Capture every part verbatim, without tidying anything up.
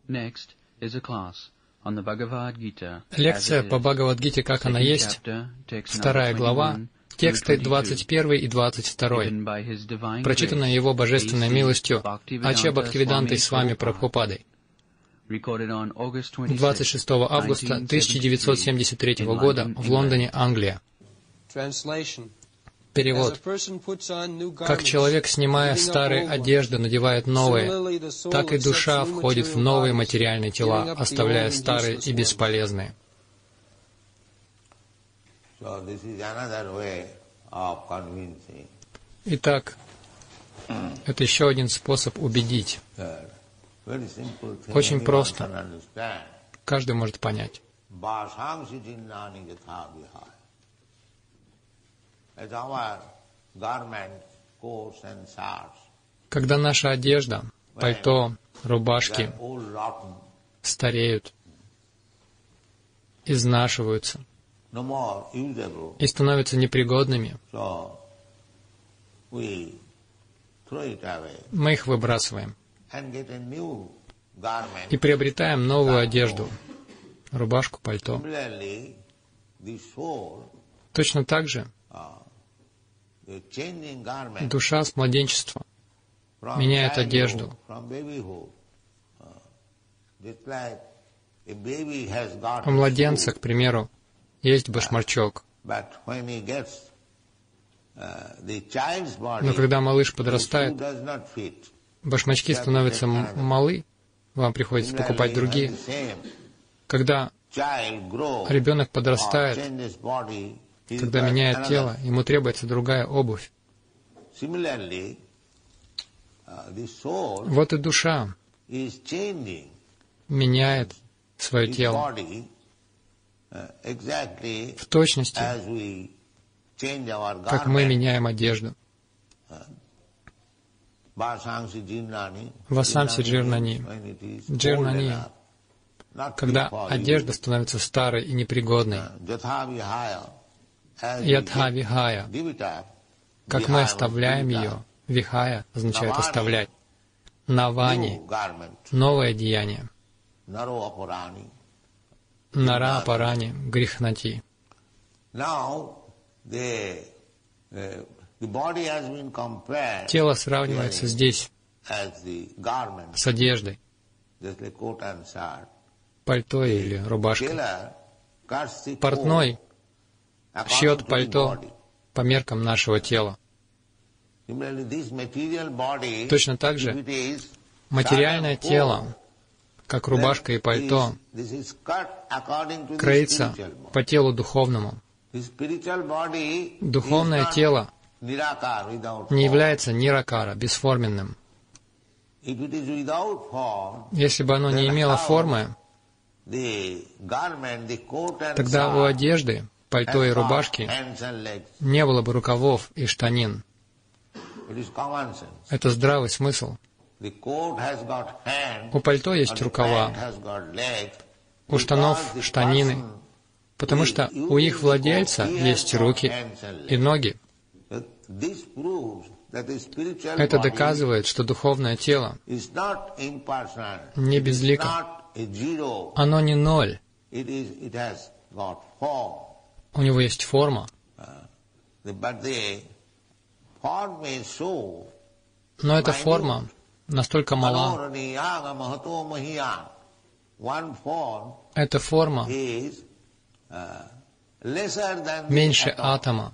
Лекция по Бхагавад-гите, как она есть, вторая глава, тексты двадцать первый и двадцать второй, прочитанная Его Божественной милостью Ача Бхактивидантой Свами Прабхупадой, двадцать шестого августа тысяча девятьсот семьдесят третьего года в Лондоне, Англия. Перевод. Как человек, снимая старые одежды, надевает новые, так и душа входит в новые материальные тела, оставляя старые и бесполезные. Итак, это еще один способ убедить. Очень просто. Каждый может понять. Когда наша одежда, пальто, рубашки стареют, изнашиваются и становятся непригодными, мы их выбрасываем и приобретаем новую одежду, рубашку, пальто. Точно так же душа с младенчества меняет одежду. У младенца, к примеру, есть башмачок. Но когда малыш подрастает, башмачки становятся малы, вам приходится покупать другие. Когда ребенок подрастает, когда меняет тело, ему требуется другая обувь. Вот и душа меняет свое тело в точности, как мы меняем одежду. Васамси джирнани. Джирнани. Когда одежда становится старой и непригодной. Ядха вихая. Как мы оставляем ее. Вихая означает оставлять. Навани. Новое деяние. Нара апарани. Грихнати. Тело сравнивается здесь с одеждой, пальто или рубашкой. Портной шьет пальто по меркам нашего тела. Точно так же материальное тело, как рубашка и пальто, кроится по телу духовному. Духовное тело не является ниракара, бесформенным. Если бы оно не имело формы, тогда у одежды, пальто и рубашки не было бы рукавов и штанин. Это здравый смысл. У пальто есть рукава, у штанов штанины, потому что у их владельца есть руки и ноги. Это доказывает, что духовное тело не безлико. Оно не ноль. У него есть форма. Но эта форма настолько мала. Эта форма меньше атома.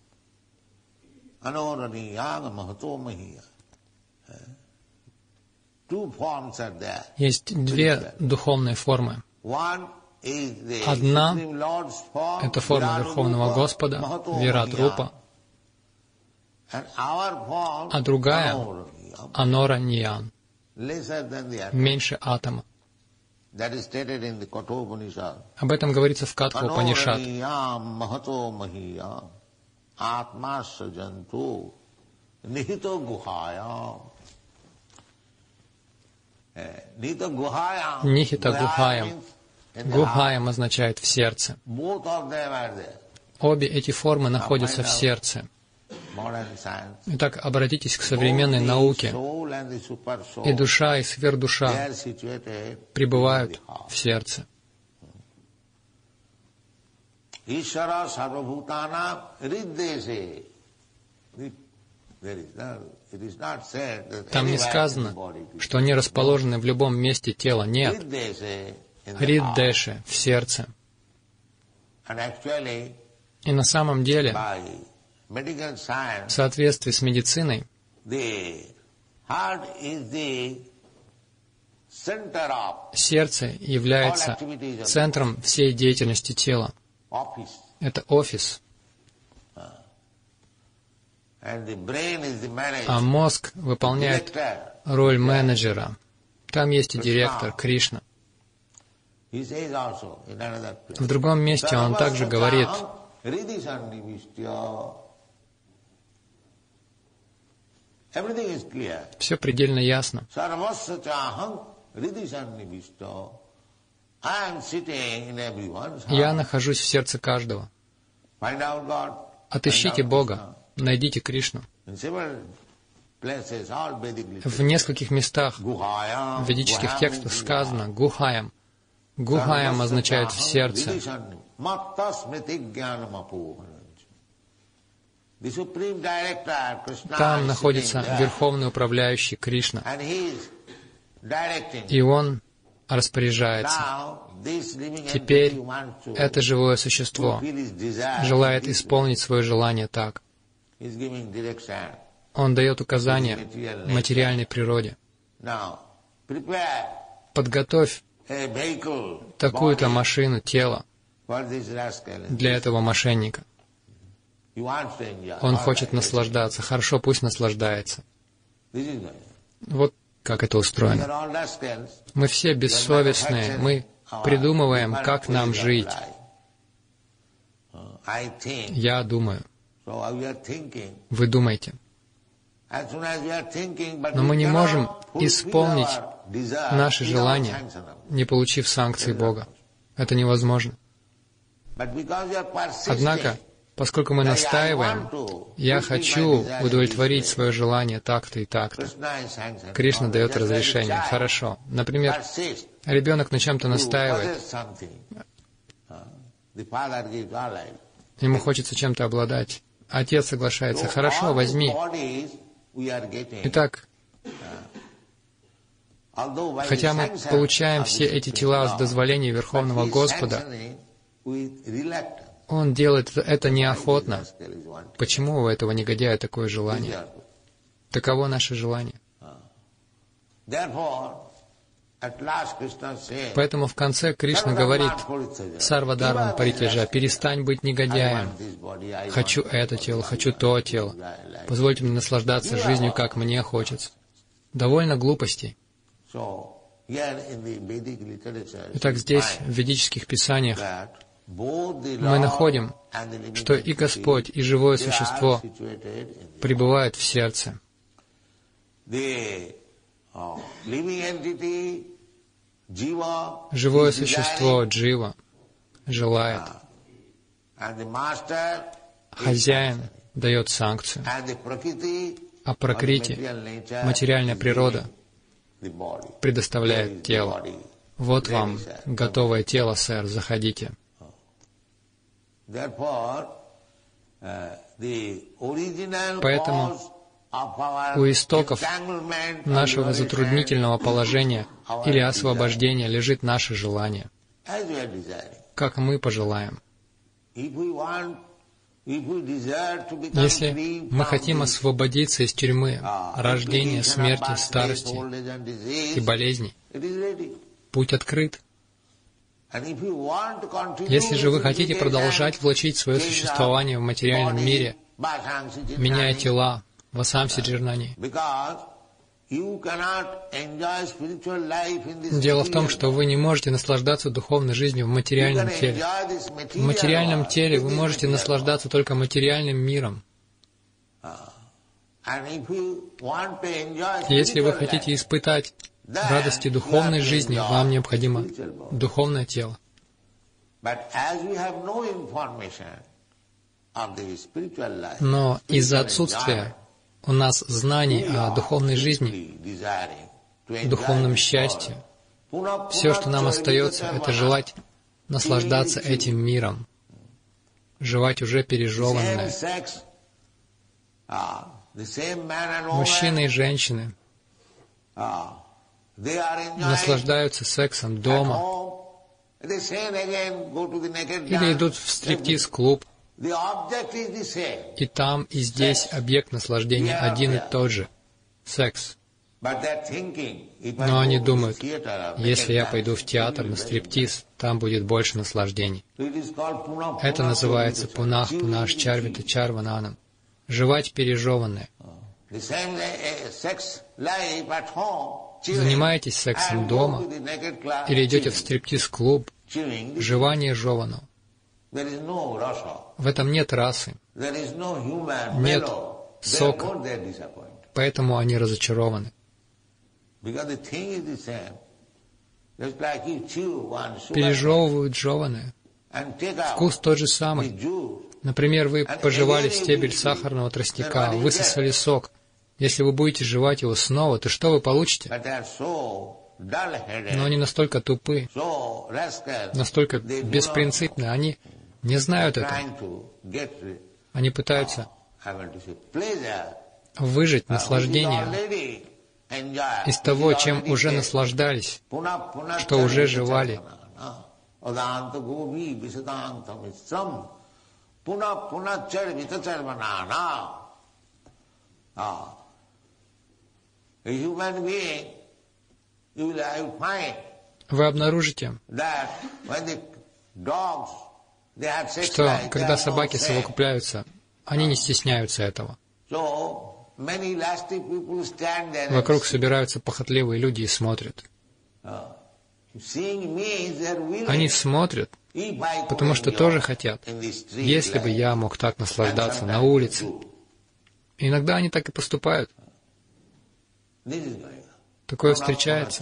Есть две духовные формы. Одна — это форма Верховного Господа, Вират-рупа, а другая — Анора Ниян, меньше атома. Об этом говорится в Катха Упанишад. Нихита гухаям. Гухаям означает в сердце. Обе эти формы находятся в сердце. Итак, обратитесь к современной науке. И душа, и сверхдуша пребывают в сердце. Там не сказано, что они расположены в любом месте тела. Нет. Риддеше, в сердце. И на самом деле, в соответствии с медициной, сердце является центром всей деятельности тела. Это офис. А мозг выполняет роль менеджера. Там есть и директор, Кришна. В другом месте он также говорит: все предельно ясно. Я нахожусь в сердце каждого. Отыщите Бога, найдите Кришну. В нескольких местах в ведических текстах сказано «гухаям». «Гухаям» означает «в сердце». Там находится Верховный Управляющий Кришна, и Он распоряжается. Теперь это живое существо желает исполнить свое желание так. Он дает указания материальной природе. Подготовь такую-то машину, тело для этого мошенника. Он хочет наслаждаться. Хорошо, пусть наслаждается. Вот как это устроено. Мы все бессовестные. Мы придумываем, как нам жить. Я думаю. Вы думаете. Но мы не можем исполнить наши желания, не получив санкции Бога. Это невозможно. Однако, поскольку мы настаиваем, я хочу удовлетворить свое желание так-то и так-то, Кришна дает разрешение. Хорошо. Например, ребенок на чем-то настаивает. Ему хочется чем-то обладать. Отец соглашается. Хорошо, возьми. Итак, хотя мы получаем все эти тела с дозволения Верховного Господа, Он делает это неохотно. Почему у этого негодяя такое желание? Таково наше желание. Поэтому в конце Кришна говорит: «Сарвадармам паритяжа, перестань быть негодяем. Хочу это тело, хочу то тело. Позвольте мне наслаждаться жизнью, как мне хочется». Довольно глупостей. Итак, здесь, в ведических писаниях, мы находим, что и Господь, и живое существо пребывают в сердце. Живое существо, джива, желает. Хозяин дает санкцию. А пракрити, материальная природа, предоставляет тело. Вот вам готовое тело, сэр, заходите. Поэтому у истоков нашего затруднительного положения или освобождения лежит наше желание, как мы пожелаем. Если мы хотим освободиться из тюрьмы рождения, смерти, старости и болезней, путь открыт. Если же вы хотите продолжать влачить свое существование в материальном мире, меняя тела, васамси джирнани. Дело в том, что вы не можете наслаждаться духовной жизнью в материальном теле. В материальном теле вы можете наслаждаться только материальным миром. Если вы хотите испытать радости духовной жизни, вам необходимо духовное тело. Но из-за отсутствия у нас знаний о духовной жизни, духовном счастье, все, что нам остается, это желать наслаждаться этим миром, желать уже пережеванное. Мужчины и женщины наслаждаются сексом дома или идут в стриптиз-клуб, и там, и здесь объект наслаждения один и тот же — секс. Но они думают, если я пойду в театр на стриптиз, там будет больше наслаждений. Это называется пунах пунаш чарвита чарвананам. Жевать пережеванное. Занимаетесь сексом дома или идете в стриптиз-клуб, жевание жеваного. В этом нет расы, нет сока, поэтому они разочарованы. Пережевывают жеваное. Вкус тот же самый. Например, вы пожевали стебель сахарного тростника, высосали сок. Если вы будете жевать его снова, то что вы получите? Но они настолько тупы, настолько беспринципны, они не знают этого. Они пытаются выжать наслаждение из того, чем уже наслаждались, что уже жевали. Вы обнаружите, что когда собаки совокупляются, они не стесняются этого. Вокруг собираются похотливые люди и смотрят. Они смотрят, потому что тоже хотят. Если бы я мог так наслаждаться на улице. И иногда они так и поступают. Такое встречается.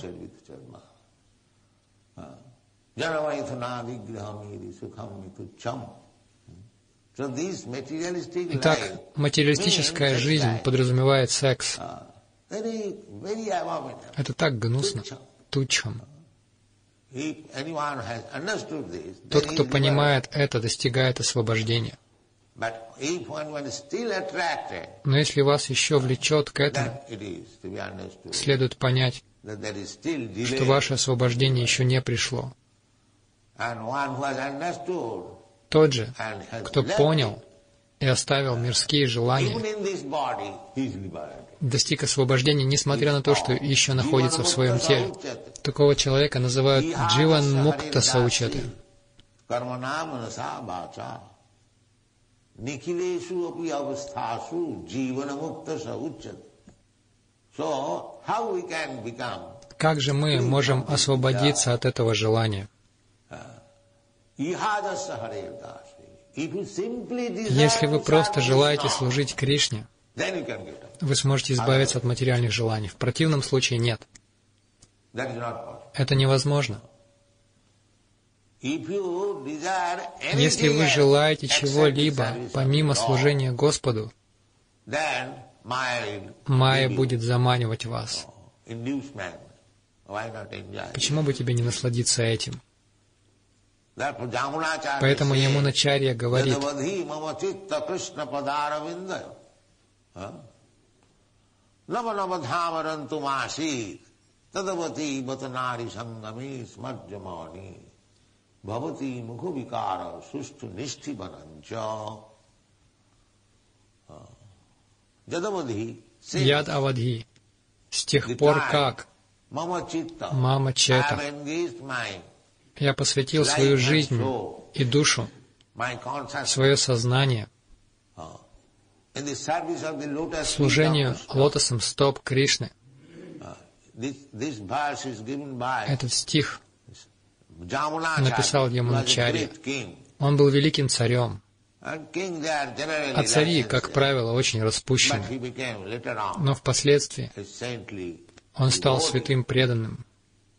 Итак, материалистическая жизнь подразумевает секс. Это так гнусно, тучам. Тот, кто понимает это, достигает освобождения. Но если вас еще влечет к этому, следует понять, что ваше освобождение еще не пришло. Тот же, кто понял и оставил мирские желания, достиг освобождения, несмотря на то, что еще находится в своем теле. Такого человека называют дживан мукта саучаты. Как же мы можем освободиться от этого желания? Если вы просто желаете служить Кришне, вы сможете избавиться от материальных желаний. В противном случае нет. Это невозможно. Если вы желаете чего-либо помимо служения Господу, майя будет заманивать вас. Почему бы тебе не насладиться этим? Поэтому Ямуначарья говорит, Яд Авадхи, с тех пор как Мама Чета, я посвятил свою жизнь и душу, свое сознание служению лотосом стоп Кришны. Этот стих написал Ямуначарья. Он был великим царем. А цари, как правило, очень распущены. Но впоследствии он стал святым преданным.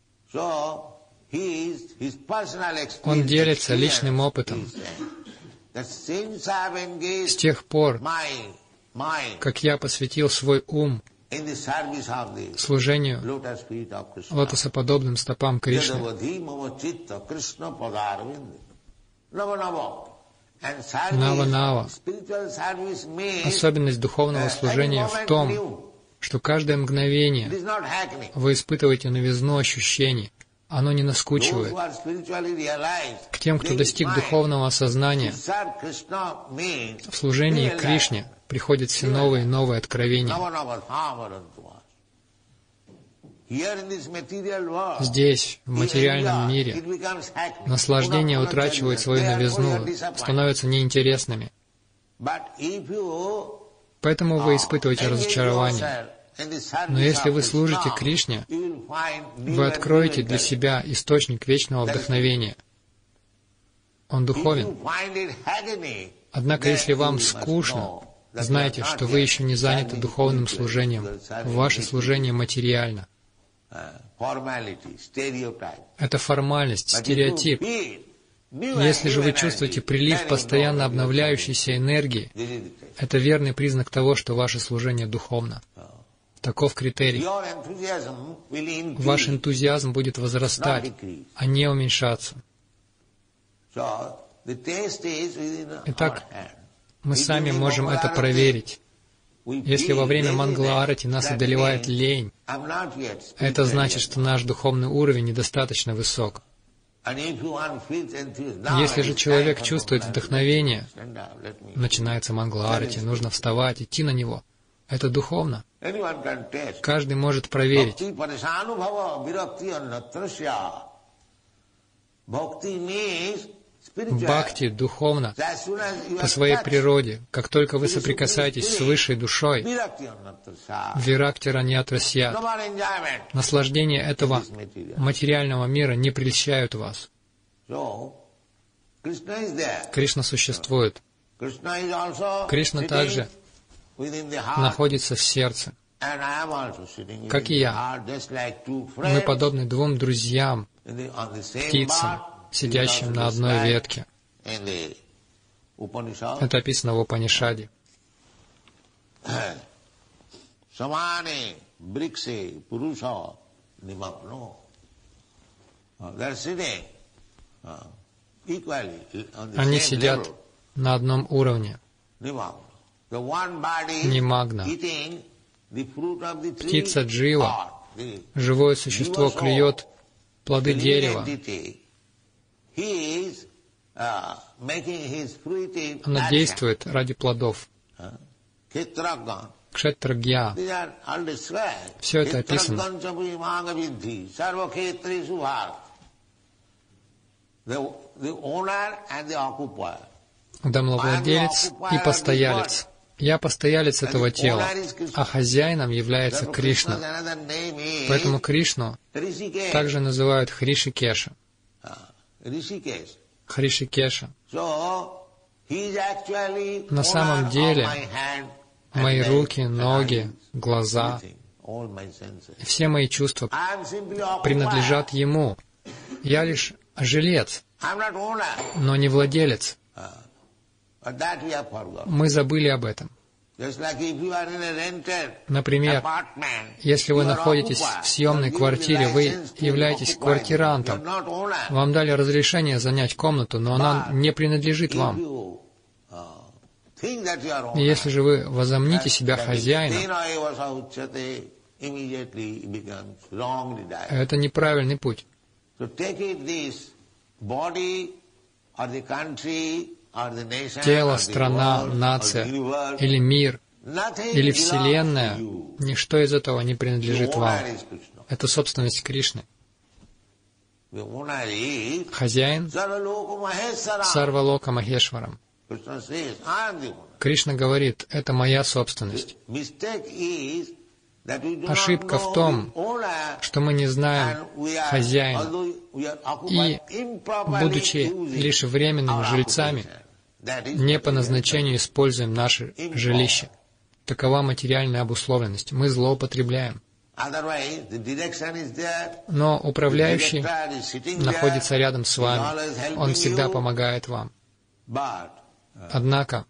Он делится личным опытом. С тех пор, как я посвятил свой ум служению лотосоподобным стопам Кришны, Нава-Нава. Особенность духовного служения в том, что каждое мгновение вы испытываете новизну ощущений. Оно не наскучивает. К тем, кто достиг духовного осознания, в служении Кришне приходят все новые и новые откровения. Здесь, в материальном мире, наслаждения утрачивают свою новизну, становятся неинтересными. Поэтому вы испытываете разочарование. Но если вы служите Кришне, вы откроете для себя источник вечного вдохновения. Он духовен. Однако, если вам скучно, знайте, что вы еще не заняты духовным служением. Ваше служение материально. Это формальность, стереотип. Если же вы чувствуете прилив постоянно обновляющейся энергии, это верный признак того, что ваше служение духовно. Таков критерий. Ваш энтузиазм будет возрастать, а не уменьшаться. Итак, мы сами можем это проверить. Если во время Мангала-арати нас одолевает лень, это значит, что наш духовный уровень недостаточно высок. Если же человек чувствует вдохновение, начинается Мангала-арати, нужно вставать, идти на него. Это духовно. Каждый может проверить. Бхакти духовно по своей природе. Как только вы соприкасаетесь с высшей душой, виракти раньятрасьят. Наслаждение этого материального мира не прельщают вас. Кришна существует. Кришна также находится в сердце, как и я. Мы подобны двум друзьям, птицам, сидящим на одной ветке. Это описано в Упанишаде. Они сидят на одном уровне. Нимагна. Птица Джива, живое существо, клюет плоды дерева. Она действует ради плодов. Кшетрагья. Все это описано. Домовладелец и постоялец. Я постоялец этого тела, а хозяином является Кришна. Поэтому Кришну также называют Хришикеша. Хришикеша. На самом деле, мои руки, ноги, глаза, все мои чувства принадлежат Ему. Я лишь жилец, но не владелец. Мы забыли об этом. Например, если вы находитесь в съемной квартире, вы являетесь квартирантом. Вам дали разрешение занять комнату, но она не принадлежит вам. И если же вы возомните себя хозяином, это неправильный путь. Тело, страна, нация или мир, или Вселенная, ничто из этого не принадлежит вам. Это собственность Кришны. Хозяин Сарвалока Махешварам. Кришна говорит, это моя собственность. Ошибка в том, что мы не знаем хозяина, и, будучи лишь временными жильцами, не по назначению используем наше жилище. Такова материальная обусловленность. Мы злоупотребляем. Но управляющий находится рядом с вами. Он всегда помогает вам. Однако,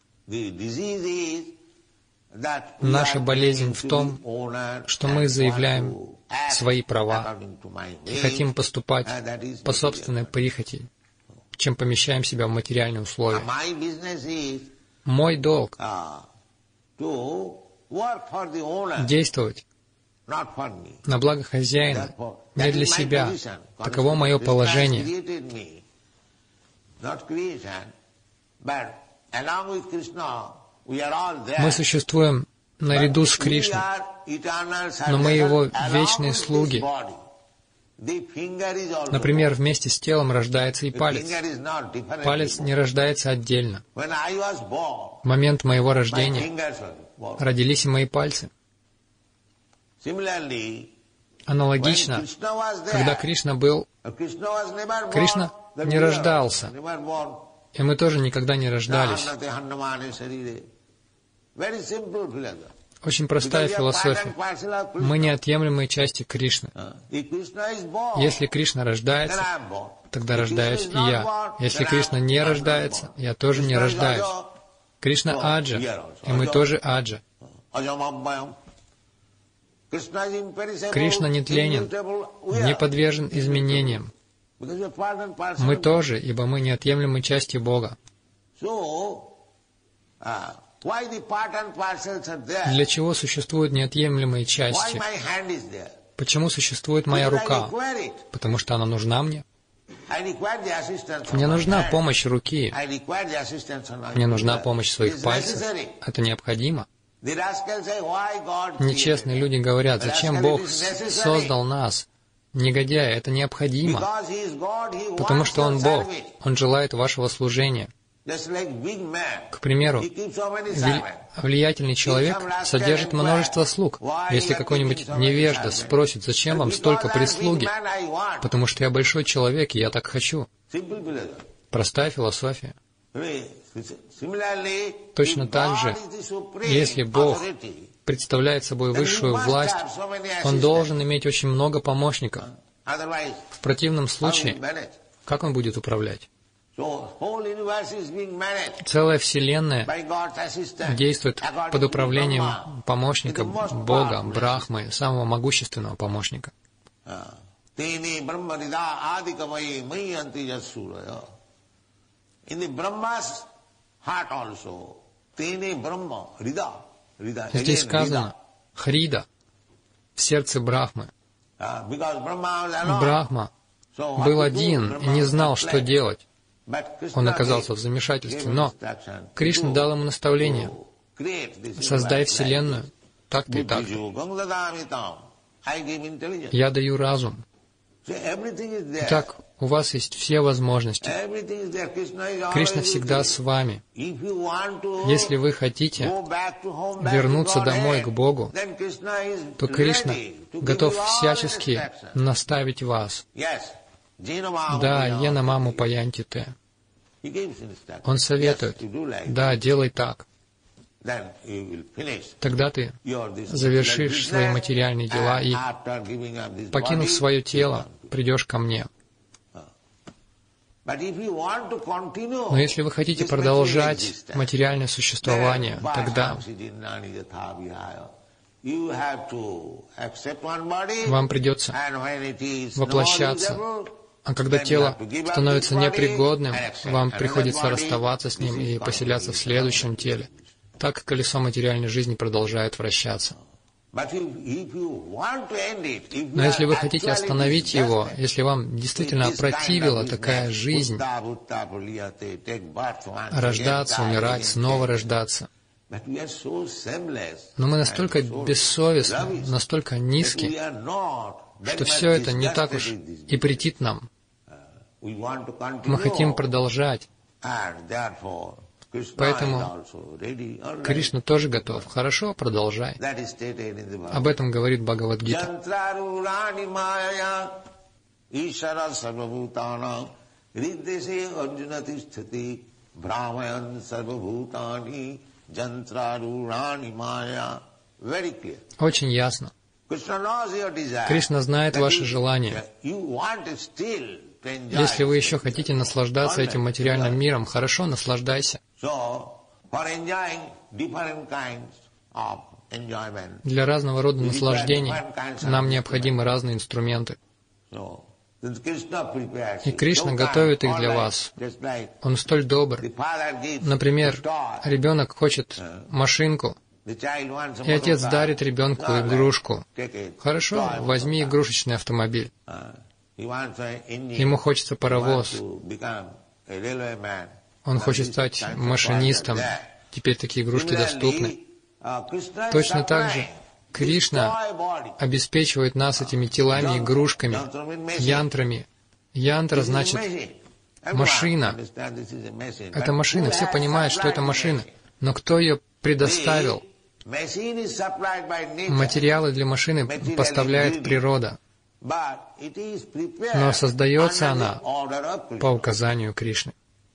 наша болезнь в том, что мы заявляем свои права и хотим поступать по собственной прихоти, чем помещаем себя в материальные условия. Мой долг — действовать на благо хозяина, не для себя. Таково мое положение. Мы существуем наряду с Кришной, но мы Его вечные слуги. Например, вместе с телом рождается и палец. Палец не рождается отдельно. В момент моего рождения родились и мои пальцы. Аналогично, когда Кришна был, Кришна не рождался, и мы тоже никогда не рождались. Очень простая философия. Мы неотъемлемые части Кришны. Если Кришна рождается, тогда рождаюсь и я. Если Кришна не рождается, я тоже не рождаюсь. Кришна Аджа, и мы тоже Аджа. Кришна нетленен, не подвержен изменениям. Мы тоже, ибо мы неотъемлемые части Бога. Для чего существуют неотъемлемые части? Почему существует моя рука? Потому что она нужна мне. Мне нужна помощь руки. Мне нужна помощь своих пальцев. Это необходимо. Нечестные люди говорят, зачем Бог создал нас? Негодяи, это необходимо. Потому что Он Бог. Он желает вашего служения. К примеру, влиятельный человек содержит множество слуг. Если какой-нибудь невежда спросит, зачем вам столько прислуги? Потому что я большой человек, и я так хочу. Простая философия. Точно так же, если Бог представляет собой высшую власть, Он должен иметь очень много помощников. В противном случае, как Он будет управлять? Целая Вселенная действует под управлением помощника Бога, Брахмы, самого могущественного помощника. Здесь сказано Хрида, в сердце Брахмы. Брахма был один и не знал, что делать. Он оказался в замешательстве, но Кришна дал ему наставление: создай Вселенную так-то и так-то. Я даю разум. Итак, у вас есть все возможности. Кришна всегда с вами. Если вы хотите вернуться домой к Богу, то Кришна готов всячески наставить вас. Да, ена маму паянти те. Он советует: да, делай так. Тогда ты завершишь свои материальные дела и, покинув свое тело, придешь ко мне. Но если вы хотите продолжать материальное существование, тогда вам придется воплощаться. А когда тело становится непригодным, вам приходится расставаться с ним и поселяться в следующем теле. Так колесо материальной жизни продолжает вращаться. Но если вы хотите остановить его, если вам действительно опротивила такая жизнь, рождаться, умирать, снова рождаться, но мы настолько бессовестны, настолько низки, что все это не так уж и претит нам. Мы хотим продолжать. Поэтому Кришна тоже готов. Хорошо, продолжай. Об этом говорит Бхагавад-гита. Очень ясно. Кришна знает ваши желания. Если вы еще хотите наслаждаться этим материальным миром, хорошо, наслаждайся. Для разного рода наслаждений нам необходимы разные инструменты. И Кришна готовит их для вас. Он столь добр. Например, ребенок хочет машинку, и отец дарит ребенку игрушку. Хорошо, возьми игрушечный автомобиль. Ему хочется паровоз. Он хочет стать машинистом. Теперь такие игрушки доступны. Точно так же Кришна обеспечивает нас этими телами, игрушками, янтрами. Янтра значит машина. Это машина. Все понимают, что это машина. Но кто ее предоставил? Материалы для машины поставляет природа. Но создается она по указанию Кришны.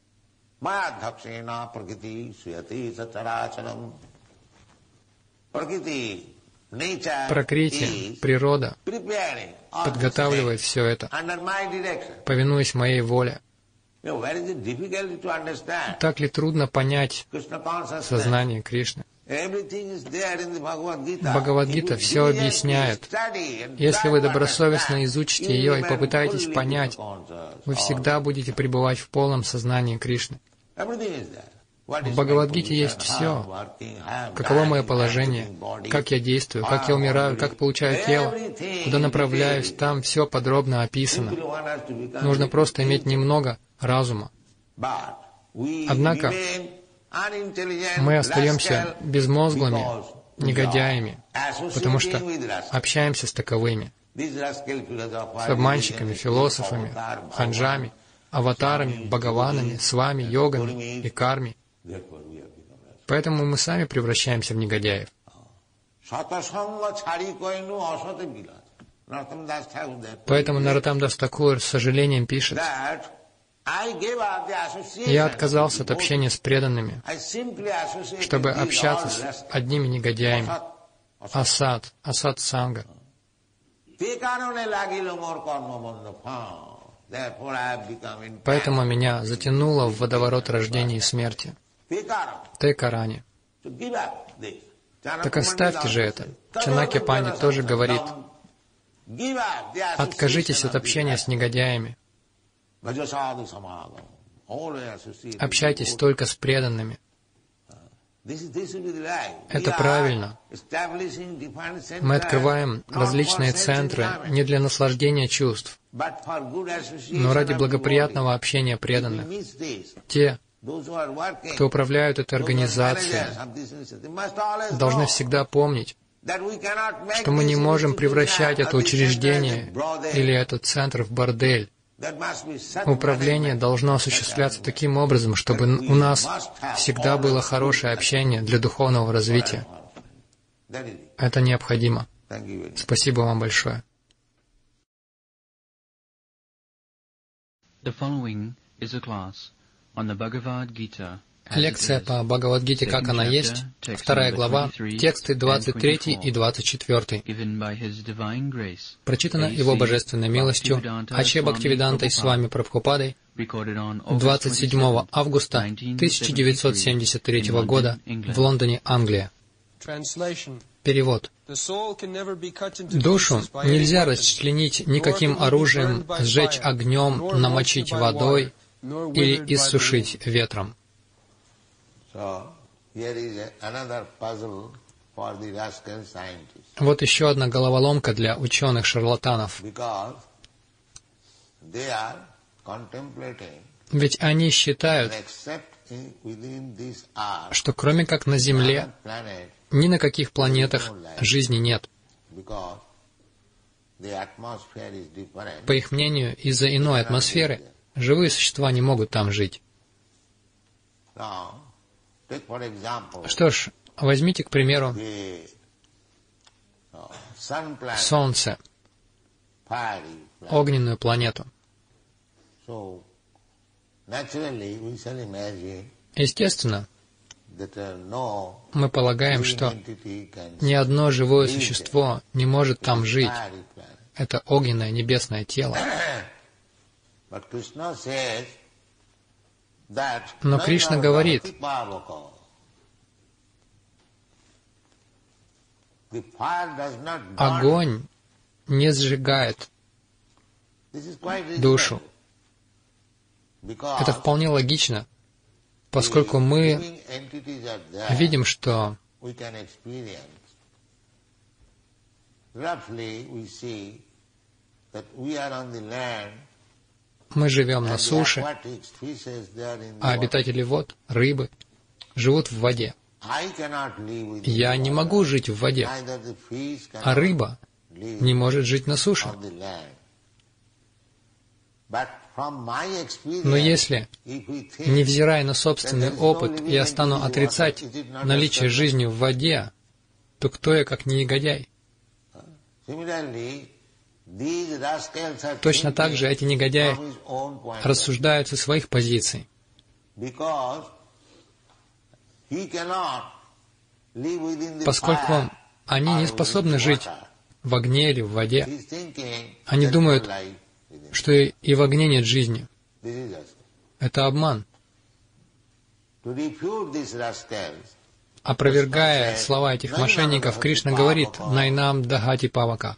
Пракрити, природа, подготавливает все это, повинуясь моей воле. Так ли трудно понять сознание Кришны? Бхагавад-гита все объясняет. Если вы добросовестно изучите ее и попытаетесь понять, вы всегда будете пребывать в полном сознании Кришны. В Бхагавад-гите есть все. Каково мое положение, как я действую, как я умираю, как получаю тело, куда направляюсь, там все подробно описано. Нужно просто иметь немного разума. Однако мы остаемся безмозглыми, негодяями, потому что общаемся с таковыми, с обманщиками, философами, ханжами, аватарами, бхагаванами, с вами, йогами и карми. Поэтому мы сами превращаемся в негодяев. Поэтому Нароттам Дас Такур с сожалением пишет: «Я отказался от общения с преданными, чтобы общаться с одними негодяями. Асад, асад санга. Поэтому меня затянуло в водоворот рождения и смерти. Те карани. Так оставьте же это». Чанакья Панди тоже говорит: «Откажитесь от общения с негодяями. Общайтесь только с преданными». Это правильно. Мы открываем различные центры не для наслаждения чувств, но ради благоприятного общения преданных. Те, кто управляют этой организацией, должны всегда помнить, что мы не можем превращать это учреждение или этот центр в бордель. Управление должно осуществляться таким образом, чтобы у нас всегда было хорошее общение для духовного развития. Это необходимо. Спасибо вам большое. Лекция по Бхагавад-гите, как она есть, вторая глава, тексты двадцать третий и двадцать четвёртый. Прочитано Его Божественной милостью Аче Бхактивидантой Свами Прабхупадой двадцать седьмого августа тысяча девятьсот семьдесят третьего года в Лондоне, Англия. Перевод. Душу нельзя расчленить никаким оружием, сжечь огнем, намочить водой или иссушить ветром. Вот еще одна головоломка для ученых-шарлатанов. Ведь они считают, что кроме как на Земле, ни на каких планетах жизни нет. По их мнению, из-за иной атмосферы живые существа не могут там жить. Что ж, возьмите, к примеру, Солнце, огненную планету. Естественно, мы полагаем, что ни одно живое существо не может там жить. Это огненное небесное тело. Но Кришна говорит, огонь не сжигает душу. Это вполне логично, поскольку мы видим, что мы живем на суше, а обитатели вод, рыбы, живут в воде. Я не могу жить в воде, а рыба не может жить на суше. Но если, невзирая на собственный опыт, я стану отрицать наличие жизни в воде, то кто я, как не негодяй? Точно так же эти негодяи рассуждают со своих позиций. Поскольку они не способны жить в огне или в воде, они думают, что и в огне нет жизни. Это обман. Опровергая слова этих мошенников, Кришна говорит: «Найнам дахати павака».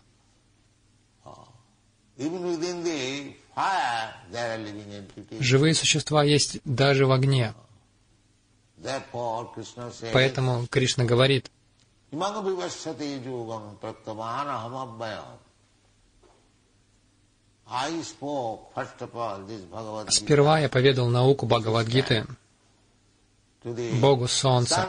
Живые существа есть даже в огне. Поэтому Кришна говорит: «Сперва я поведал науку Бхагавад-гиты Богу Солнца».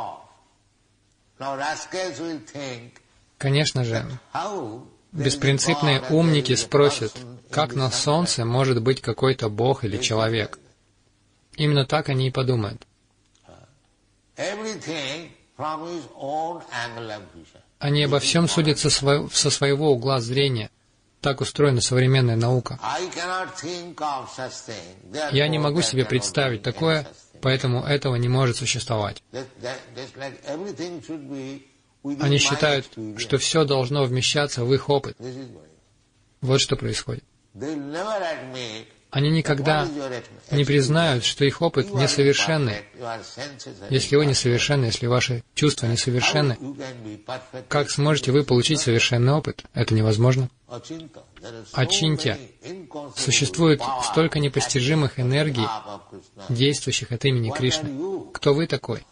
Конечно же, беспринципные умники спросят, как на Солнце может быть какой-то Бог или человек. Именно так они и подумают. Они обо всем судят со, сво... со своего угла зрения. Так устроена современная наука. Я не могу себе представить такое, поэтому этого не может существовать. Они считают, что все должно вмещаться в их опыт. Вот что происходит. Они никогда не признают, что их опыт несовершенный. Если вы несовершенны, если ваши чувства несовершенны, как сможете вы получить совершенный опыт? Это невозможно. Ачинтья. Существует столько непостижимых энергий, действующих от имени Кришны. Кто вы такой?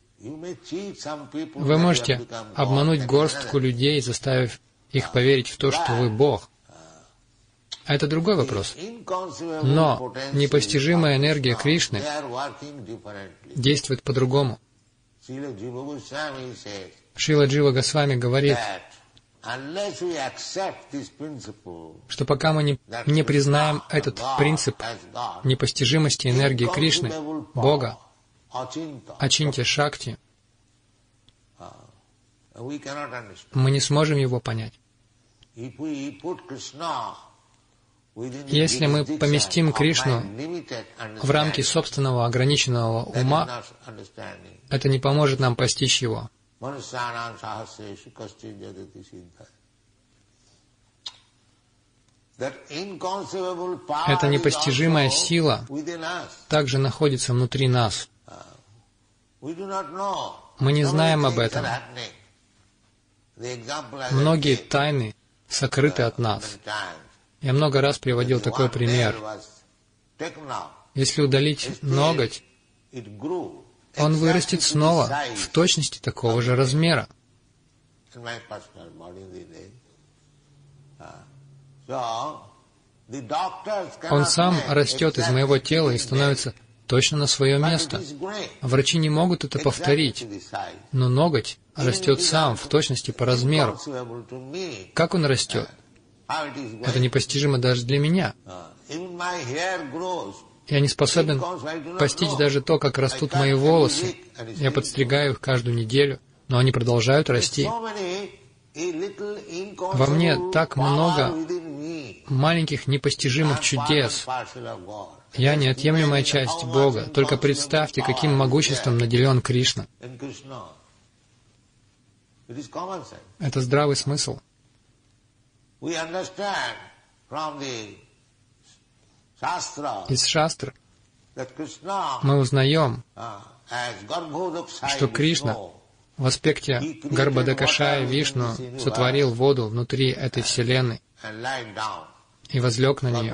Вы можете обмануть горстку людей, заставив их поверить в то, что вы Бог. А это другой вопрос. Но непостижимая энергия Кришны действует по-другому. Шрила Джива Госвами говорит, что пока мы не, не признаем этот принцип непостижимости энергии Кришны, Бога, Ачинтья Шакти, мы не сможем его понять. Если мы поместим Кришну в рамки собственного ограниченного ума, это не поможет нам постичь его. Эта непостижимая сила также находится внутри нас. Мы не знаем об этом. Многие тайны сокрыты от нас. Я много раз приводил такой пример. Если удалить ноготь, он вырастет снова в точности такого же размера. Он сам растет из моего тела и становится точно на свое место. Врачи не могут это повторить, но ноготь растет сам в точности по размеру. Как он растет? Это непостижимо даже для меня. Я не способен постичь даже то, как растут мои волосы. Я подстригаю их каждую неделю, но они продолжают расти. Во мне так много маленьких непостижимых чудес. Я неотъемлемая часть Бога. Только представьте, каким могуществом наделен Кришна. Это здравый смысл. Из шастр мы узнаем, что Кришна в аспекте Гарбхадакашая Вишну сотворил воду внутри этой Вселенной и возлег на нее.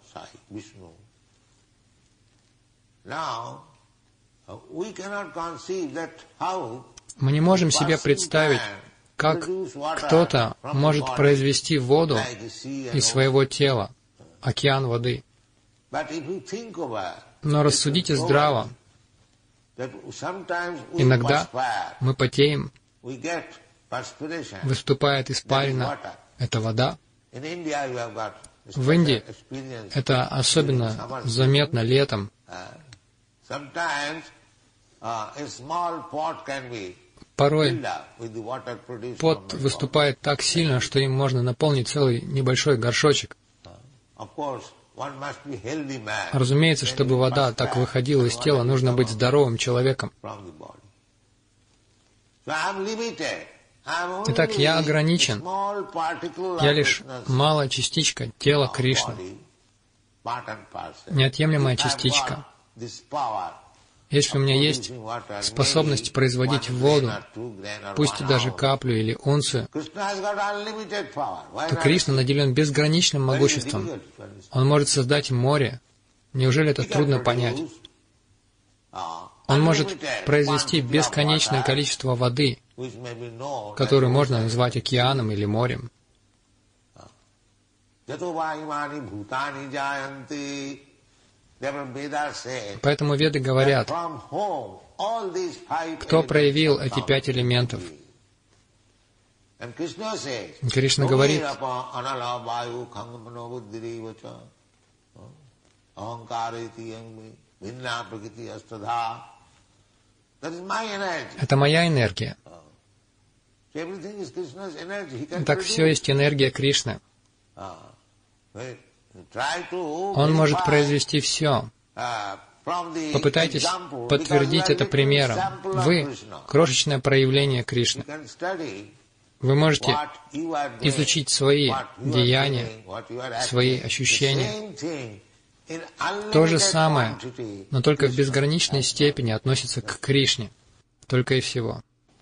Мы не можем себе представить, как кто-то может произвести воду из своего тела, океан воды. Но рассудите здраво. Иногда мы потеем, выступает испарина, это вода. В Индии это особенно заметно летом. Порой пот выступает так сильно, что им можно наполнить целый небольшой горшочек. Разумеется, чтобы вода так выходила из тела, нужно быть здоровым человеком. Итак, я ограничен. Я лишь малая частичка тела Кришны, неотъемлемая частичка. Если у меня есть способность производить воду, пусть даже каплю или унцию, то Кришна наделен безграничным могуществом. Он может создать море. Неужели это трудно понять? Он может произвести бесконечное количество воды, которую можно назвать океаном или морем. Поэтому Веды говорят, кто проявил эти пять элементов. Кришна говорит, это моя энергия. Так все есть энергия Кришны. Он может произвести все. Попытайтесь подтвердить это примером. Вы — крошечное проявление Кришны. Вы можете изучить свои деяния, свои ощущения. То же самое, но только в безграничной степени относится к Кришне. Только и всего.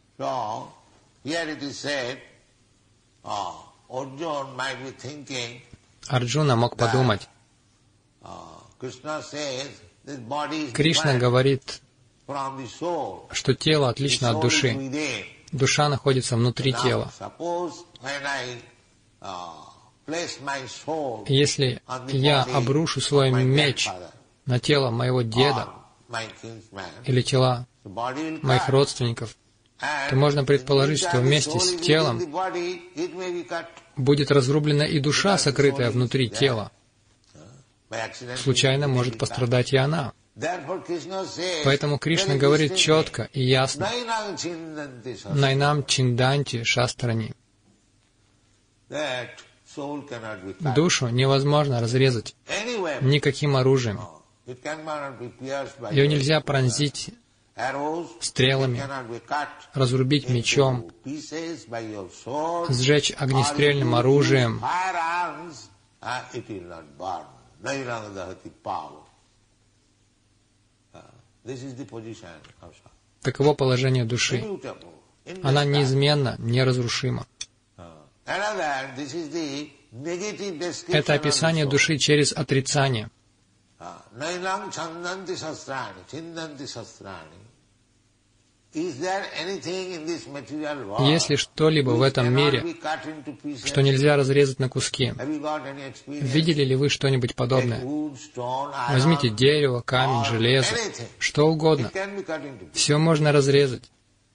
Арджуна мог подумать, Кришна говорит, что тело отлично от души. Душа находится внутри тела. Если я обрушу свой меч на тело моего деда или тела моих родственников, то можно предположить, что вместе с телом будет разрублена и душа, сокрытая внутри тела. Случайно может пострадать и она. Поэтому Кришна говорит четко и ясно: «Найнам чинданти шастрани». Душу невозможно разрезать никаким оружием. Ее нельзя пронзить стрелами, разрубить мечом, сжечь огнестрельным оружием. Таково положение души. Она неизменно, неразрушима. Это описание души через отрицание. Есть ли что-либо в этом мире, что нельзя разрезать на куски? Видели ли вы что-нибудь подобное? Возьмите дерево, камень, железо, что угодно. Все можно разрезать.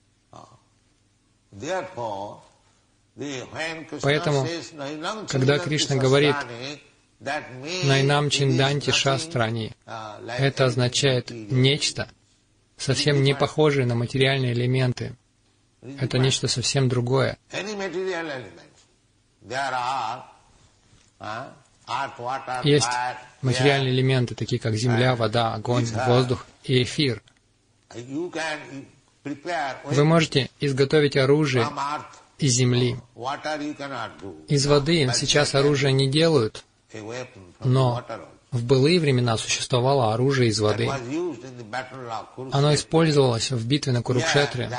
Поэтому, когда Кришна говорит «Найнам чинданти шастрани», это означает нечто, совсем не похожее на материальные элементы. Это нечто совсем другое. Есть материальные элементы, такие как земля, вода, огонь, воздух и эфир. Вы можете изготовить оружие из земли. Из воды сейчас оружие не делают, Но в былые времена существовало оружие из воды. Оно использовалось в битве на Курукшетре.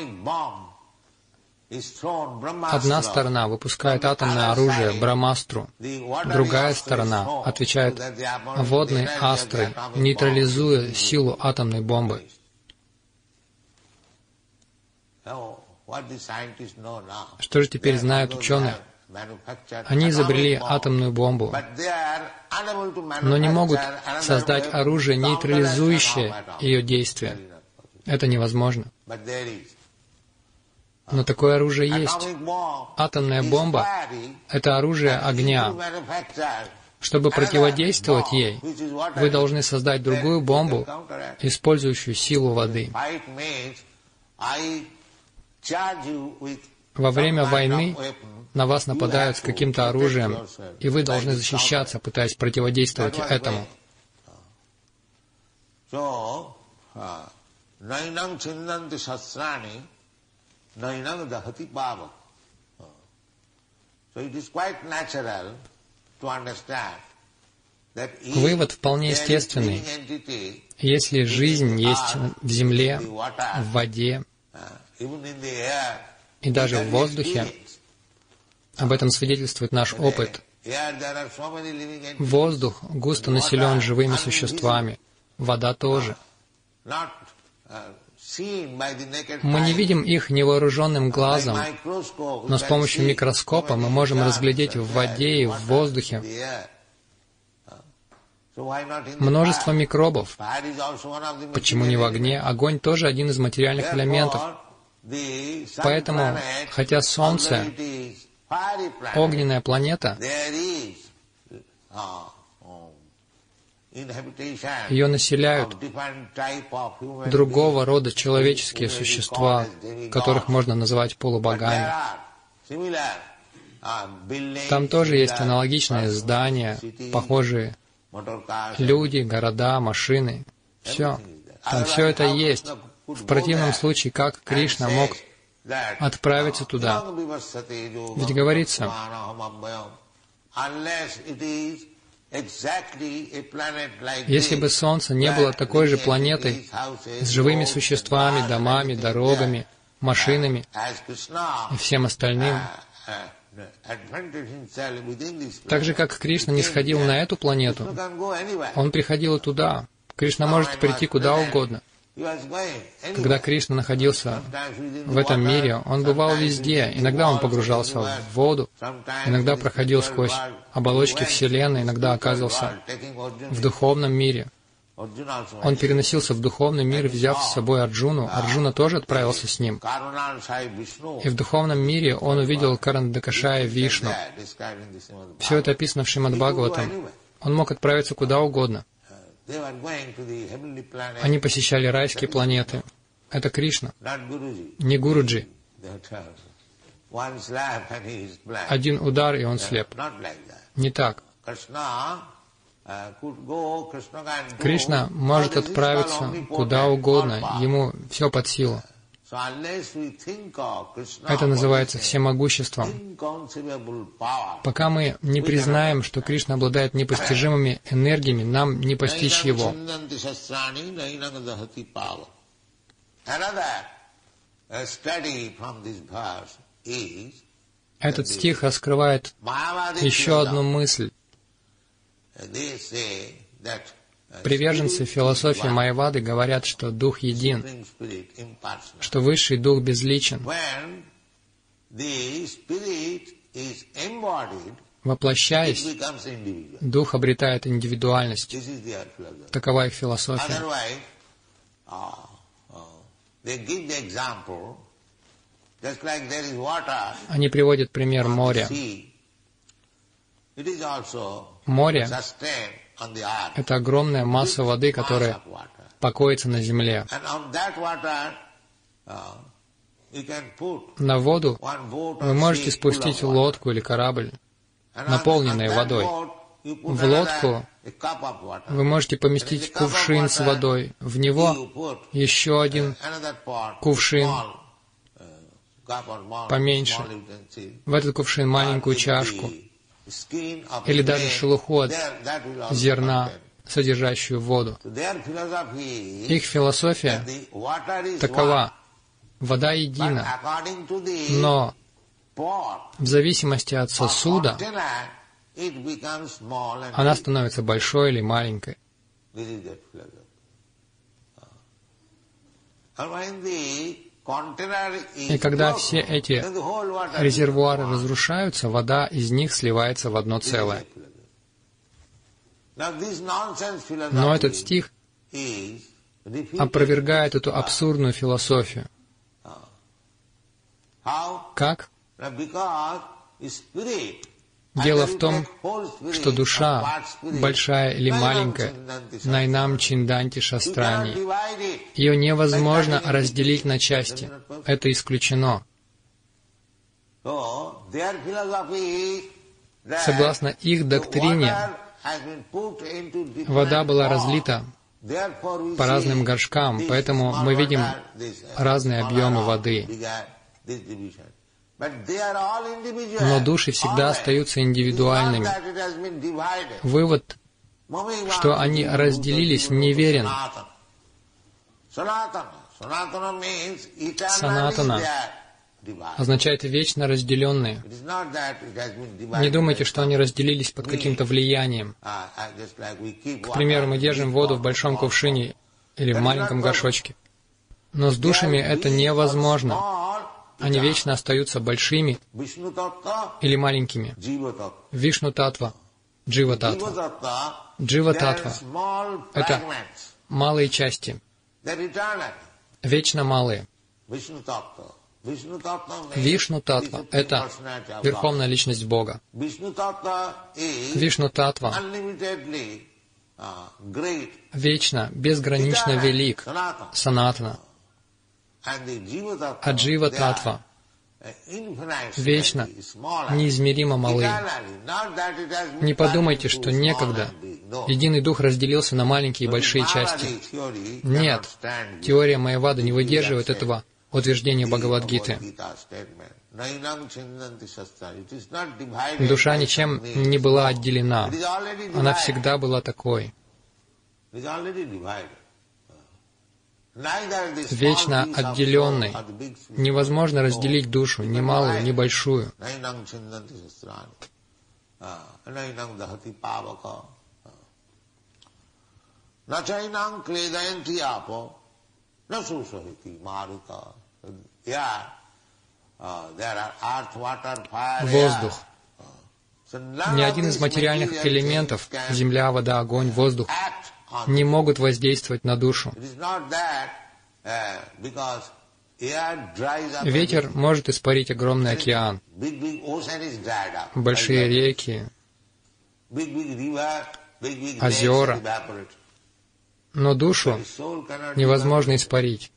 Одна сторона выпускает атомное оружие Брамастру, другая сторона отвечает водной астрой, нейтрализуя силу атомной бомбы. Что же теперь знают ученые? Они изобрели атомную бомбу, но не могут создать оружие, нейтрализующее ее действие. Это невозможно. Но такое оружие есть. Атомная бомба — это оружие огня. Чтобы противодействовать ей, вы должны создать другую бомбу, использующую силу воды. Во время войны на вас нападают с каким-то оружием, и вы должны защищаться, пытаясь противодействовать этому. Вывод вполне естественный. Если жизнь есть в земле, в воде и даже в воздухе, об этом свидетельствует наш опыт. Воздух густо населен живыми существами, вода тоже. Мы не видим их невооруженным глазом, но с помощью микроскопа мы можем разглядеть в воде и в воздухе множество микробов. Почему не в огне? Огонь тоже один из материальных элементов. Поэтому, хотя Солнце — огненная планета, ее населяют другого рода человеческие существа, которых можно назвать полубогами. Там тоже есть аналогичные здания, похожие люди, города, машины. Все. Там все это есть. В противном случае, как Кришна мог отправиться туда? Ведь говорится, если бы Солнце не было такой же планетой с живыми существами, домами, дорогами, машинами и всем остальным, так же, как Кришна не сходил на эту планету, Он приходил и туда. Кришна может прийти куда угодно. Когда Кришна находился в этом мире, Он бывал везде. Иногда Он погружался в воду, иногда проходил сквозь оболочки Вселенной, иногда оказывался в духовном мире. Он переносился в духовный мир, взяв с собой Арджуну. Арджуна тоже отправился с ним. И в духовном мире он увидел Карандакашая Вишну. Все это описано в Шримад Бхагаватам. Он мог отправиться куда угодно. Они посещали райские планеты. Это Кришна, не Гуруджи. Один удар, и он слеп. Не так. Кришна может отправиться куда угодно, ему все под силу. Это называется всемогуществом. Пока мы не признаем, что Кришна обладает непостижимыми энергиями, нам не постичь Его. Этот стих раскрывает еще одну мысль. Приверженцы философии Майявады говорят, что Дух един, что Высший Дух безличен. Воплощаясь, Дух обретает индивидуальность. Такова их философия. Они приводят пример моря. Море — это огромная масса воды, которая покоится на земле. На воду вы можете спустить лодку или корабль, наполненный водой. В лодку вы можете поместить кувшин с водой. В него еще один кувшин поменьше. В этот кувшин маленькую чашку. или даже шелуху от зерна, содержащую воду. Их философия такова: вода едина, но в зависимости от сосуда она становится большой или маленькой. И когда все эти резервуары разрушаются, вода из них сливается в одно целое. Но этот стих опровергает эту абсурдную философию. Как? Дело в том, что душа, большая или маленькая, найнам чинданти шастрани, ее невозможно разделить на части. Это исключено. Согласно их доктрине, вода была разлита по разным горшкам, поэтому мы видим разные объемы воды. Но души всегда остаются индивидуальными. Вывод, что они разделились, неверен. Санатана означает вечно разделенные. Не думайте, что они разделились под каким-то влиянием. К примеру, мы держим воду в большом кувшине или в маленьком горшочке. Но с душами это невозможно. Они вечно остаются большими или маленькими. Вишну-татва, джива-татва. Джива-татва — это малые части, вечно малые. Вишну-татва — это Верховная Личность Бога. Вишну-татва вечно, безгранично велик, санатана. А джива-татва вечно, неизмеримо малы. Не подумайте, что некогда Единый Дух разделился на маленькие и большие части. Нет, теория Майявады не выдерживает этого утверждения Бхагавад-гиты. Душа ничем не была отделена. Она всегда была такой. Вечно отделенной. Невозможно разделить душу, ни малую, ни большую. Воздух. Ни один из материальных элементов — земля, вода, огонь, воздух — не могут воздействовать на душу. Ветер может испарить огромный океан, большие реки, озера, но душу невозможно испарить.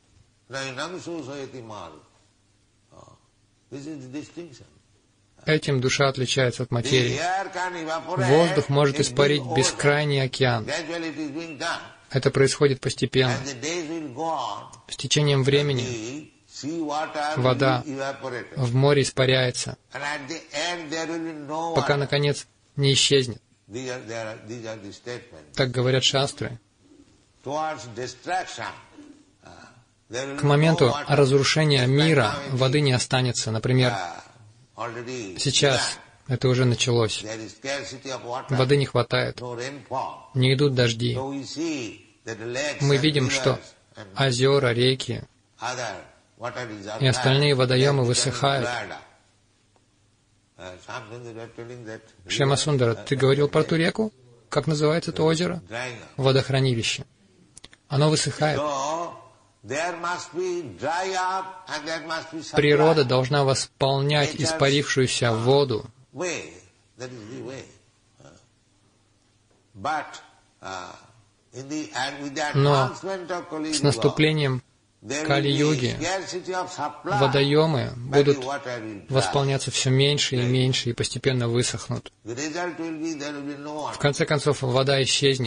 Этим душа отличается от материи. Воздух может испарить бескрайний океан. Это происходит постепенно. С течением времени вода в море испаряется, пока, наконец, не исчезнет. Так говорят шастры. К моменту разрушения мира воды не останется. Например, сейчас это уже началось. Воды не хватает. Не идут дожди. Мы видим, что озера, реки и остальные водоемы высыхают. Шьямасундара, ты говорил про ту реку? Как называется это озеро? Водохранилище. Оно высыхает. Природа должна восполнять испарившуюся воду. Но с наступлением Кали-юги водоемы будут восполняться все меньше и меньше и постепенно высохнут. В конце концов, вода исчезнет.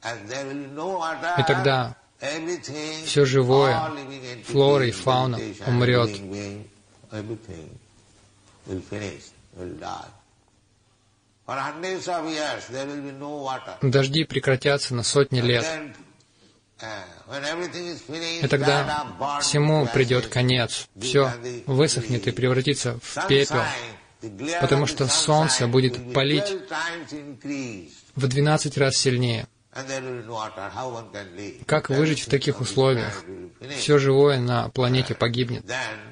И тогда все живое, флора и фауна умрет. Дожди прекратятся на сотни лет. И тогда всему придет конец. Все высохнет и превратится в пепел, потому что солнце будет палить в двенадцать раз сильнее. Как выжить в таких условиях? Все живое на планете погибнет.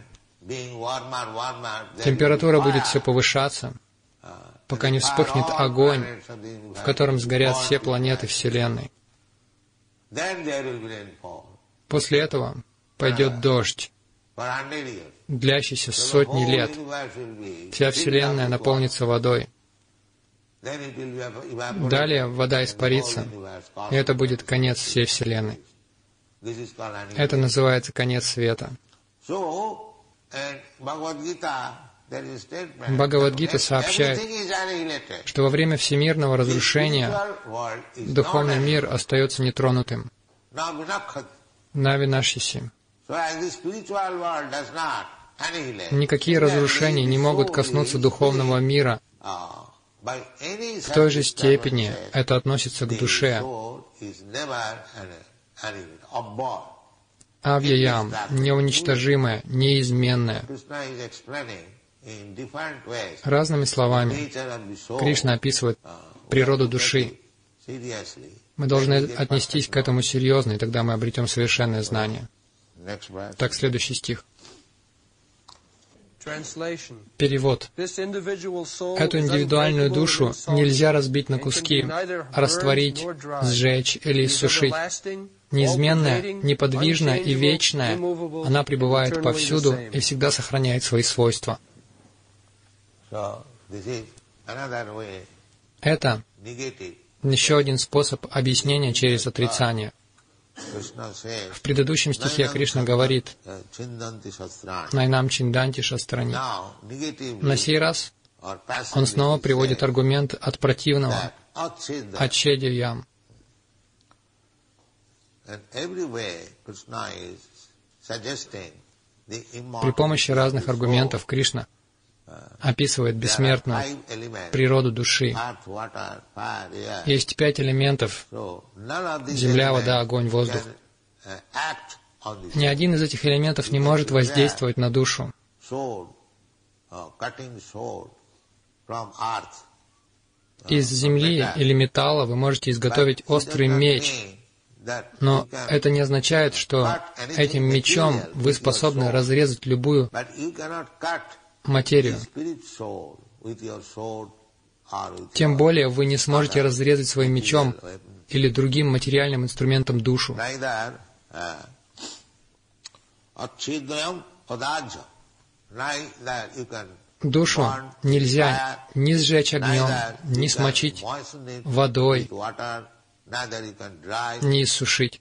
Температура будет все повышаться, пока не вспыхнет огонь, в котором сгорят все планеты Вселенной. После этого пойдет дождь, длящийся сотни лет. Вся Вселенная наполнится водой. Далее вода испарится, и это будет конец всей Вселенной. Это называется конец света. Бхагавад-гита сообщает, что во время всемирного разрушения духовный мир остается нетронутым. Навинашиси. Никакие разрушения не могут коснуться духовного мира. В той же степени это относится к душе. Авьяям, неуничтожимое, неизменное. Разными словами, Кришна описывает природу души. Мы должны отнестись к этому серьезно, и тогда мы обретем совершенное знание. Так, следующий стих. Перевод. Эту индивидуальную душу нельзя разбить на куски, растворить, сжечь или иссушить. Неизменная, неподвижная и вечная, она пребывает повсюду и всегда сохраняет свои свойства. Это еще один способ объяснения через отрицание. В предыдущем стихе Кришна говорит «Найнам чинданти шастрани». На сей раз он снова приводит аргумент от противного «Ачедьям». При помощи разных аргументов Кришна описывает бессмертную природу души. Есть пять элементов — земля, вода, огонь, воздух. Ни один из этих элементов не может воздействовать на душу. Из земли или металла вы можете изготовить острый меч, но это не означает, что этим мечом вы способны разрезать любую материю. Тем более вы не сможете разрезать своим мечом или другим материальным инструментом душу. Душу нельзя ни сжечь огнем, ни смочить водой, ни иссушить.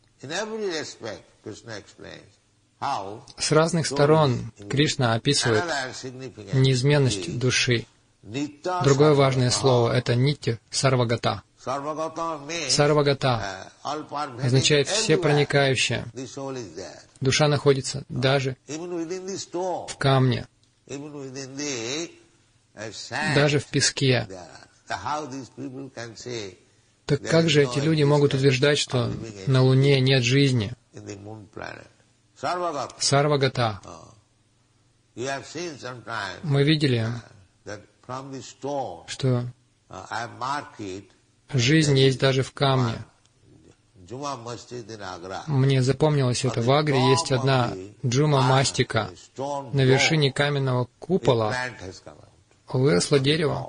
С разных сторон Кришна описывает неизменность души. Другое важное слово — это нитья сарвагата. Сарвагата означает всепроникающее. Душа находится даже в камне, даже в песке. Так как же эти люди могут утверждать, что на Луне нет жизни? Сарвагата. Мы видели, что жизнь есть даже в камне. Мне запомнилось это. В Агре есть одна Джума Мастика. На вершине каменного купола выросло дерево.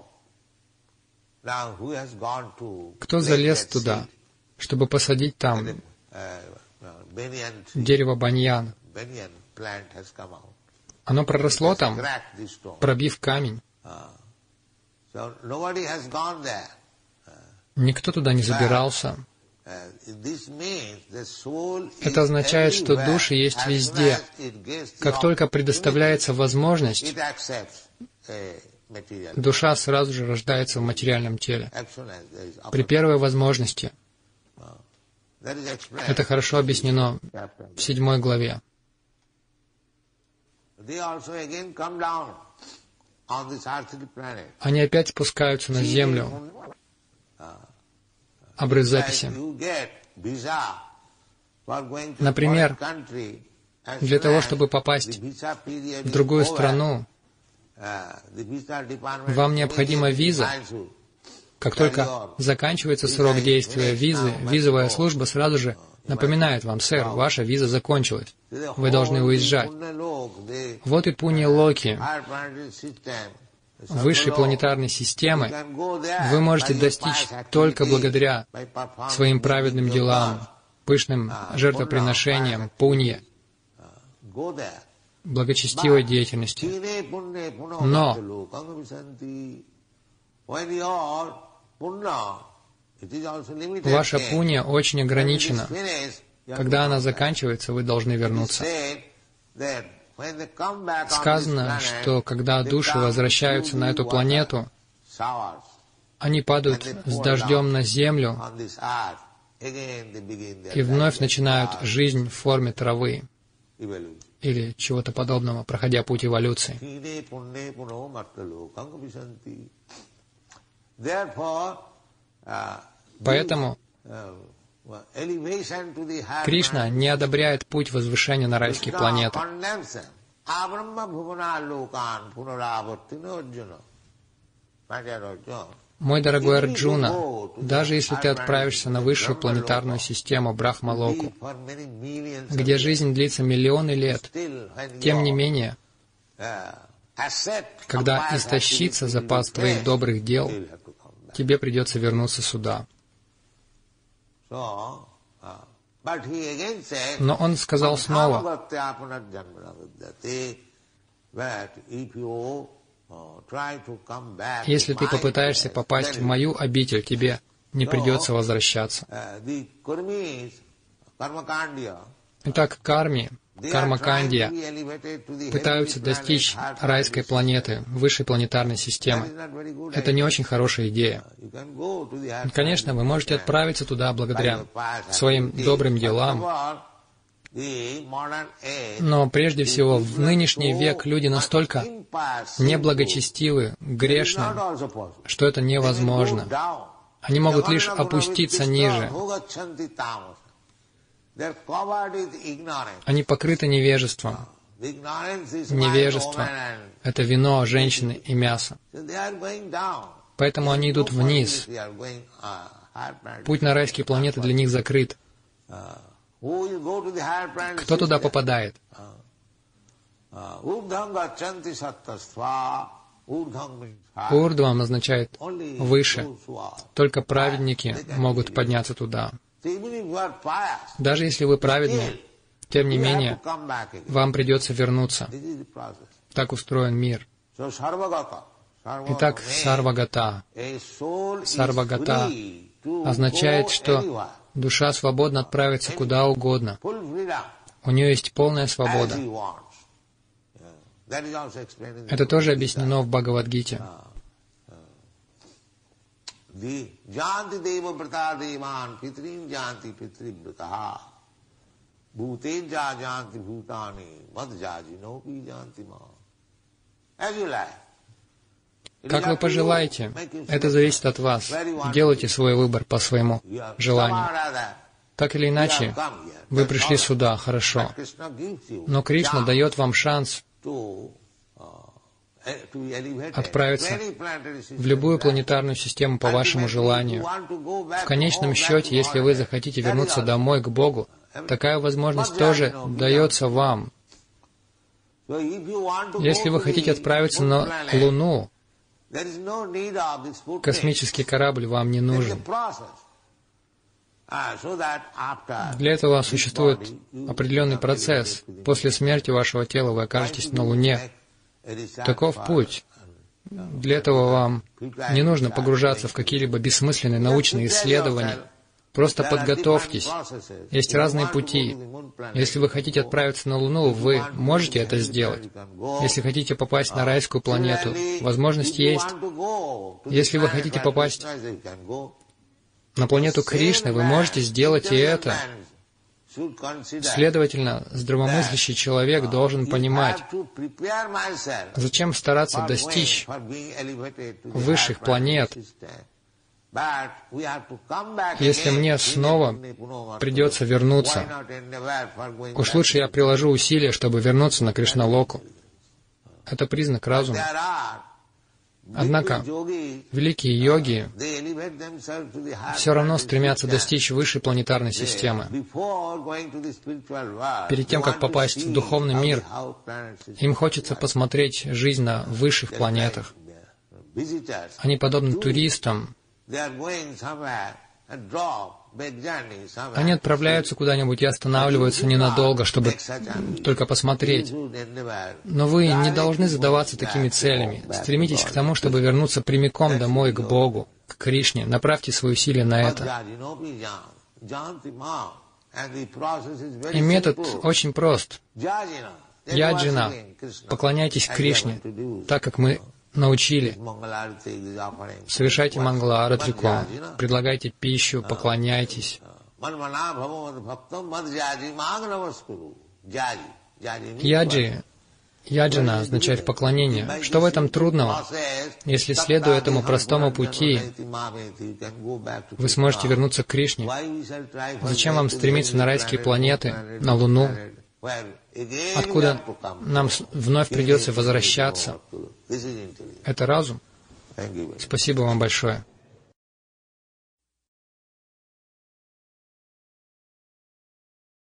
Кто залез туда, чтобы посадить там дерево баньян? Оно проросло там, пробив камень. Никто туда не забирался. Это означает, что души есть везде. Как только предоставляется возможность, душа сразу же рождается в материальном теле. При первой возможности. Это хорошо объяснено в седьмой главе. они опять спускаются на Землю. Обрыв записи. Например, для того, чтобы попасть в другую страну, вам необходима виза. Как только заканчивается срок действия визы, визовая служба сразу же напоминает вам: «Сэр, ваша виза закончилась. Вы должны уезжать». Вот и Пунья-локи, высшей планетарной системы, вы можете достичь только благодаря своим праведным делам, пышным жертвоприношениям, пунье, благочестивой деятельности. Но ваша пунья очень ограничена. Когда она заканчивается, вы должны вернуться. Сказано, что когда души возвращаются на эту планету, они падают с дождем на землю и вновь начинают жизнь в форме травы или чего-то подобного, проходя путь эволюции. Поэтому Кришна не одобряет путь возвышения на райские планеты. Мой дорогой Арджуна, даже если ты отправишься на высшую планетарную систему Брахма-локу, где жизнь длится миллионы лет, тем не менее, когда истощится запас твоих добрых дел, тебе придется вернуться сюда. Но он сказал снова: если ты попытаешься попасть в мою обитель, тебе не придется возвращаться. Итак, карми, карма-кандия пытаются достичь райской планеты, высшей планетарной системы. Это не очень хорошая идея. Конечно, вы можете отправиться туда благодаря своим добрым делам, но прежде всего в нынешний век люди настолько неблагочестивы, грешны, что это невозможно. Они могут лишь опуститься ниже. Они покрыты невежеством. Невежество — это вино, женщины и мясо. Поэтому они идут вниз. Путь на райские планеты для них закрыт. Кто туда попадает? Урдвам означает «выше». Только праведники могут подняться туда. Даже если вы праведны, тем не менее, вам придется вернуться. Так устроен мир. Итак, сарвагата. Сарвагата означает, что душа свободно отправится куда угодно. У нее есть полная свобода. Это тоже объяснено в Бхагавад-гите. Janti deva vrata devan pitrin janti pitri vrataha bhuteja janti bhutani madjajino pi janti ma. As you like. Как вы пожелаете, это зависит от вас. Делайте свой выбор по своему желанию. Так или иначе, вы пришли сюда, хорошо. Но Кришна дает вам шанс отправиться в любую планетарную систему по вашему желанию. В конечном счете, если вы захотите вернуться домой к Богу, такая возможность тоже дается вам. Если вы хотите отправиться на Луну, космический корабль вам не нужен. Для этого существует определенный процесс. После смерти вашего тела вы окажетесь на Луне. Таков путь. Для этого вам не нужно погружаться в какие-либо бессмысленные научные исследования. Просто подготовьтесь. Есть разные пути. Если вы хотите отправиться на Луну, вы можете это сделать. Если хотите попасть на райскую планету, возможность есть. Если вы хотите попасть на планету Кришны, вы можете сделать и это. Следовательно, здравомыслящий человек должен понимать, зачем стараться достичь высших планет, если мне снова придется вернуться. Уж лучше я приложу усилия, чтобы вернуться на Кришналоку. Это признак разума. Однако, великие йоги все равно стремятся достичь высшей планетарной системы. Перед тем, как попасть в духовный мир, им хочется посмотреть жизнь на высших планетах. Они подобны туристам. Они отправляются куда-нибудь и останавливаются ненадолго, чтобы только посмотреть. Но вы не должны задаваться такими целями. Стремитесь к тому, чтобы вернуться прямиком домой к Богу, к Кришне. Направьте свои усилия на это. И метод очень прост. Яджина, поклоняйтесь Кришне, так как мы научили. Совершайте мангала-аратрику, предлагайте пищу, поклоняйтесь. Яджи, яджина означает поклонение. Что в этом трудного? Если, следуя этому простому пути, вы сможете вернуться к Кришне. Зачем вам стремиться на райские планеты, на Луну, откуда нам вновь придется возвращаться? Это разум. Спасибо вам большое.